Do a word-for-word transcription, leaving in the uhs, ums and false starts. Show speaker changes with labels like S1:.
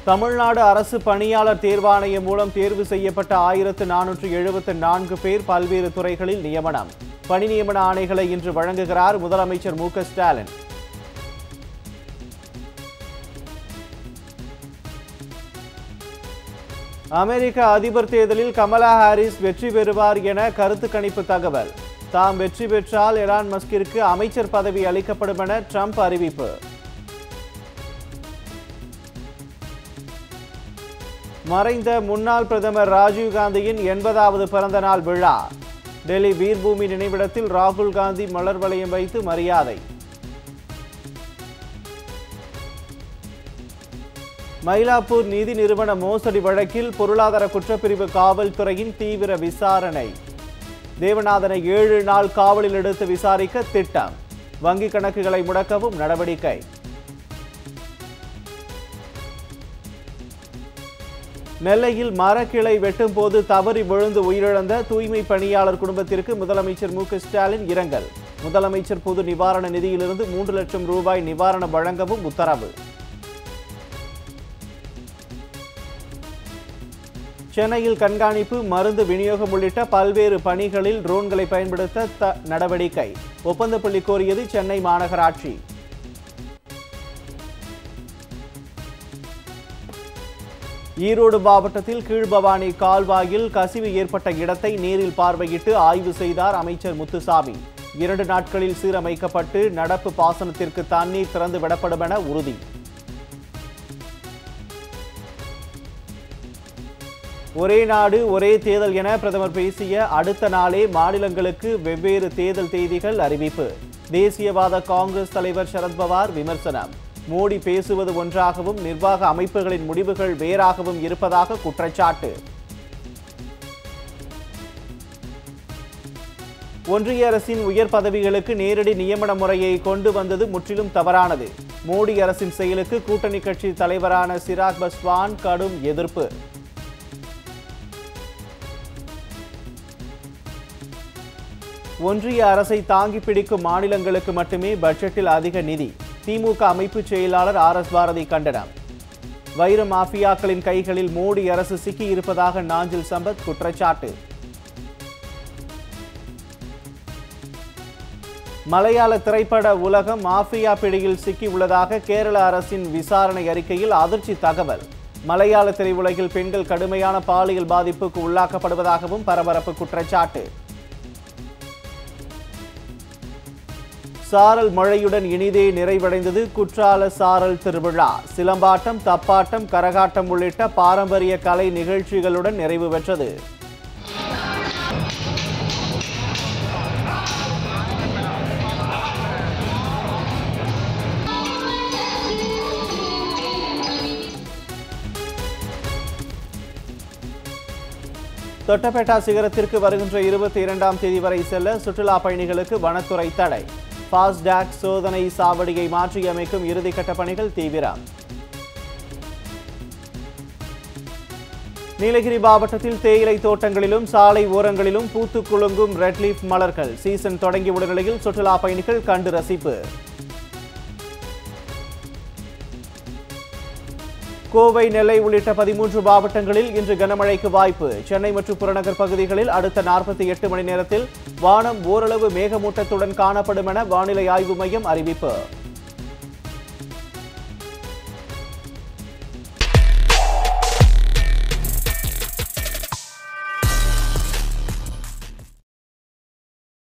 S1: தமிழ்நாடு அரசு பணியாளர் தேர்வாணையம் மூலம் தேர்வு செய்யப்பட்ட ஆயிரத்து நானூற்று எழுபத்து நான்கு பேர் பல்வேறு துறைகளில் நியமனம். பணி நியமன ஆணைகளை இன்று வழங்குகிறார் முதலமைச்சர் மு க ஸ்டாலின். அமெரிக்க அதிபர் தேர்தலில் கமலா ஹாரிஸ் வெற்றி பெறுவார் என கருத்து கணிப்பு தகவல். தாம் வெற்றி பெற்றால் எலான் மஸ்கிற்கு அமைச்சர் பதவி அளிக்கப்படும் என ட்ரம்ப் அறிவிப்பு. மறைந்த முன்னாள் பிரதமர் ராஜீவ் காந்தியின் எண்பதாவது பிறந்த நாள் விழா. டெல்லி வீர்பூமி நினைவிடத்தில் ராகுல் காந்தி மலர் வளையம் வைத்து மரியாதை. மயிலாப்பூர் நிதி நிறுவன மோசடி வழக்கில் பொருளாதார குற்றப்பிரிவு காவல்துறையின் தீவிர விசாரணை. தேவநாதனை ஏழு நாள் காவலில் எடுத்து விசாரிக்க திட்டம். வங்கி கணக்குகளை முடக்கவும் நடவடிக்கை. நெல்லையில் மரக்கிளை வெட்டும் போது தவறி விழுந்து உயிரிழந்த தூய்மை பணியாளர் குடும்பத்திற்கு முதலமைச்சர் மு க ஸ்டாலின் இரங்கல். முதலமைச்சர் பொது நிவாரண நிதியிலிருந்து மூன்று லட்சம் ரூபாய் நிவாரணம் வழங்கவும் உத்தரவு. சென்னையில் கண்காணிப்பு, மருந்து விநியோகம் உள்ளிட்ட பல்வேறு பணிகளில் ட்ரோன்களை பயன்படுத்த நடவடிக்கை. ஒப்பந்தப்புள்ளி கோரியது சென்னை மாநகராட்சி. ஈரோடு மாவட்டத்தில் கீழ்பவானி கால்வாயில் கசிவு ஏற்பட்ட இடத்தை நேரில் பார்வையிட்டு ஆய்வு செய்தார் அமைச்சர் முத்துசாமி. இரண்டு நாட்களில் சீரமைக்கப்பட்டு நடப்பு பாசனத்திற்கு தண்ணீர் திறந்து விடப்படும் என உறுதி. ஒரே நாடு ஒரே தேர்தல் என பிரதமர் பேசிய அடுத்த நாளே மாநிலங்களுக்கு வெவ்வேறு தேர்தல் தேதிகள் அறிவிப்பு. தேசியவாத காங்கிரஸ் தலைவர் சரத்பவார் விமர்சனம். மோடி பேசுவது ஒன்றாகவும் நிர்வாக அமைப்புகளின் முடிவுகள் வேறாகவும் இருப்பதாக குற்றச்சாட்டு. ஒன்றிய அரசின் உயர் பதவிகளுக்கு நேரடி நியமன முறையை கொண்டு வந்தது முற்றிலும் தவறானது. மோடி அரசின் செயலுக்கு கூட்டணி கட்சி தலைவரான சிராக் பஸ்வான் கடும் எதிர்ப்பு. ஒன்றிய அரசை தாங்கி பிடிக்கும் மாநிலங்களுக்கு மட்டுமே பட்ஜெட்டில் அதிக நிதி. திமுக அமைப்பு செயலாளர் ஆர் எஸ் பாரதி கண்டனம். வைர மாஃபியாக்களின் கைகளில் மோடி அரசு சிக்கியிருப்பதாக நாஞ்சில் சம்பத் குற்றச்சாட்டு. மலையாள திரைப்பட உலகம் மாஃபியா பிடியில் சிக்கியுள்ளதாக கேரள அரசின் விசாரணை அறிக்கையில் அதிர்ச்சி தகவல். மலையாள திரையுலகில் பெண்கள் கடுமையான பாலியல் பாதிப்புக்கு உள்ளாக்கப்படுவதாகவும் பரபரப்பு குற்றச்சாட்டு. சாரல் மழையுடன் இனிதே நிறைவடைந்தது குற்றால சாரல் திருவிழா. சிலம்பாட்டம், தப்பாட்டம், கரகாட்டம் உள்ளிட்ட பாரம்பரிய கலை நிகழ்ச்சிகளுடன் நிறைவு பெற்றது. தொட்டபெட்டா சிகரத்திற்கு வருகின்ற இருபத்தி இரண்டாம் தேதி வரை செல்ல சுற்றுலா பயணிகளுக்கு வனத்துறை தடை. ஃபாஸ்டாக் சோதனை சாவடியை மாற்றியமைக்கும் இறுதிக்கட்ட பணிகள் தீவிரம். நீலகிரி மாவட்டத்தில் தேயிலை தோட்டங்களிலும் சாலை ஓரங்களிலும் பூத்து குலுங்கும் ரெட் லீஃப் மலர்கள். சீசன் தொடங்கியுள்ள நிலையில் சுற்றுலா பயணிகள் கண்டு ரசிப்பு. கோவை, நெல்லை உள்ளிட்ட பதிமூன்று மாவட்டங்களில் இன்று கனமழைக்கு வாய்ப்பு. சென்னை மற்றும் புறநகர் பகுதிகளில் அடுத்த நாற்பத்தி எட்டு மணி நேரத்தில் வானம் ஓரளவு மேகமூட்டத்துடன் காணப்படும் என வானிலை ஆய்வு மையம் அறிவிப்பு.